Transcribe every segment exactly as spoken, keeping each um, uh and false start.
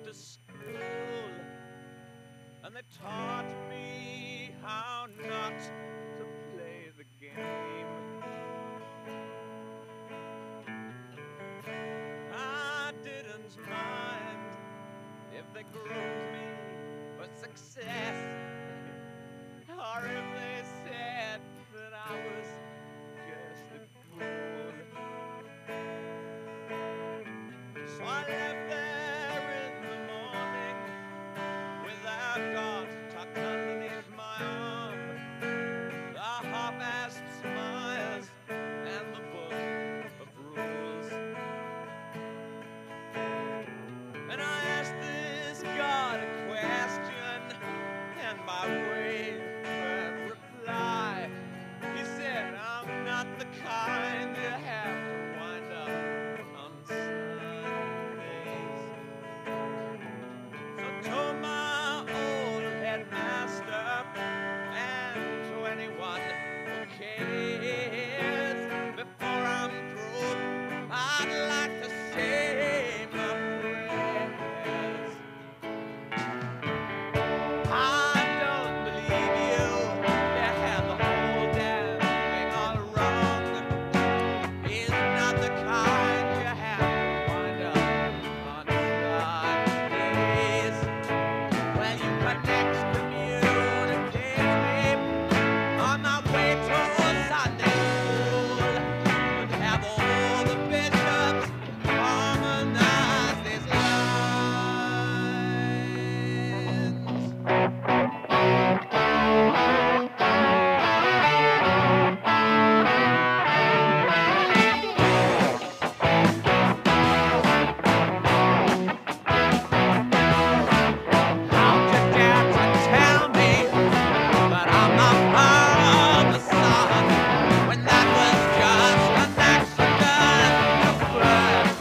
to school, and they taught me how not to play the game. I didn't mind if they groomed me for success, or if they said that I was just a fool. So I left there in the morning with our God tucked underneath my arm, the half-assed smiles and the book of rules. And I asked this God a question, and by way of reply, he said, I'm not the kind you have to wind up on Sundays. So to my old headmaster and to anyone who cares, before I'm through, I'd like to say my prayers. I don't believe you. You had the whole damn thing all wrong. He's not the kind you have to wind up on Sundays. Well, you could excommunicate me on my way to Sunday school. Would have all the bishops harmonize these How'd you dare to tell me that I'm not of the sun, when that was just an accident of birth?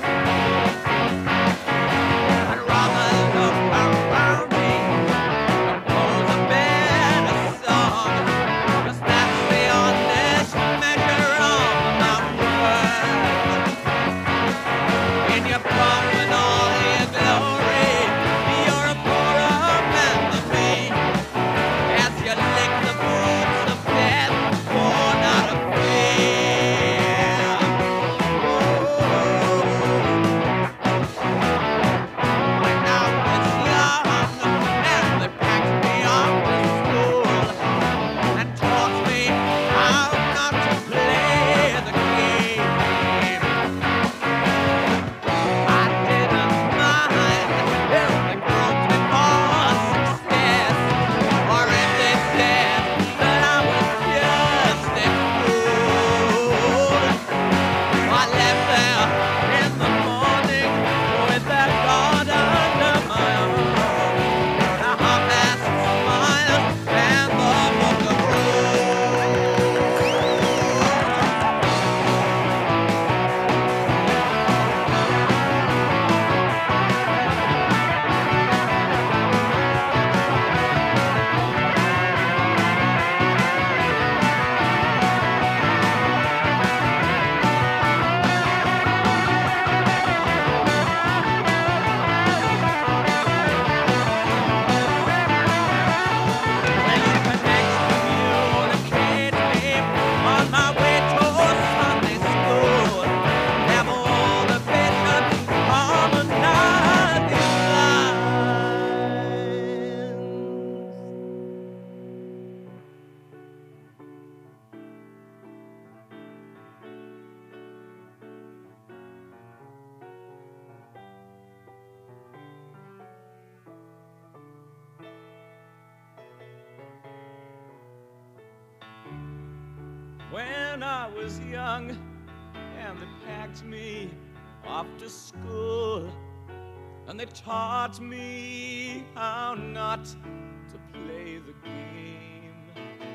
I'd rather look around me and compose a better song, 'cause that's the honest measure of my worth. In your pomp and all your glory, you're a poorer man than me, as you lick the boots of death born out of fear. When I was young and they packed me off to school and taught me how not to play the game, I didn't mind if they groomed me for success, or if they said that I was just a fool. I left there in the morning with that God under my arm, the half-assed smile and the book of Well, you can excommunicate me on my way to Sunday school. Have all the bishops harmonize these When I was young and they packed me off to school, and they taught me how not to play the game,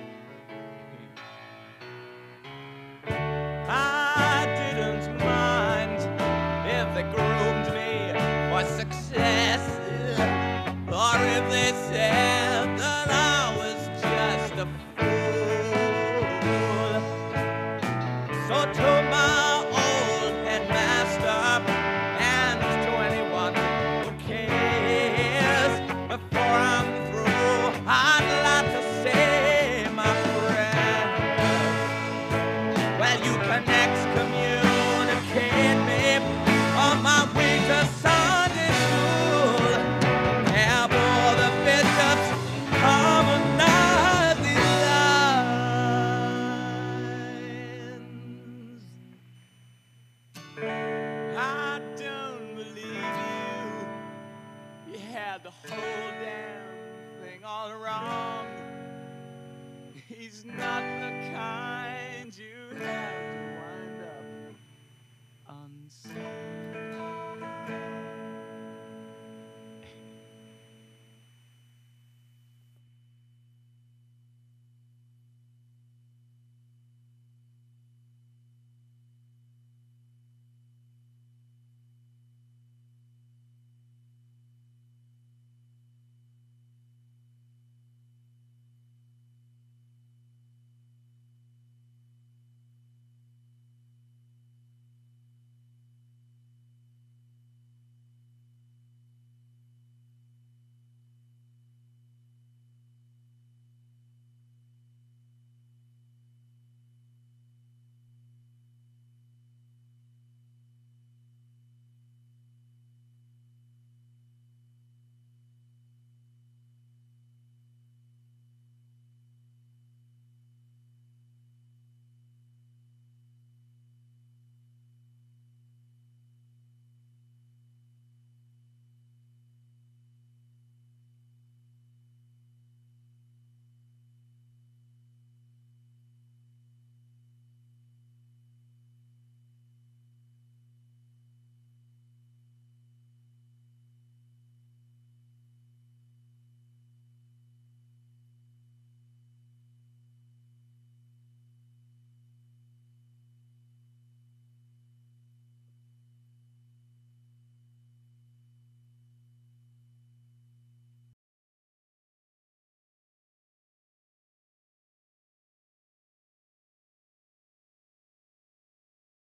I didn't mind if they groomed me for success, or if they said